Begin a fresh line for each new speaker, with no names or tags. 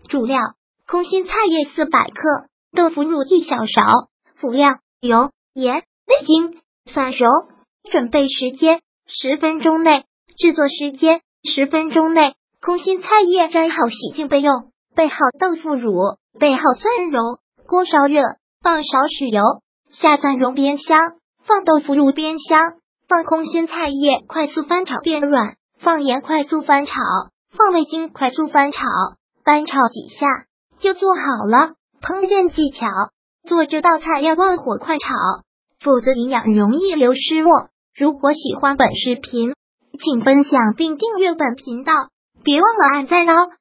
主料：空心菜叶400克，豆腐乳1小勺。辅料：油、盐、味精、蒜蓉。准备时间10分钟内，制作时间10分钟内。空心菜叶摘好洗净备用，备好豆腐乳，备好蒜蓉。锅烧热，放少许油，下蒜蓉煸香，放豆腐乳煸香，放空心菜叶快速翻炒变软，放盐快速翻炒，放味精快速翻炒，翻炒几下就做好了。烹饪技巧：做这道菜要旺火快炒，否则营养容易流失哦。如果喜欢本视频，请分享并订阅本频道，别忘了按赞哦。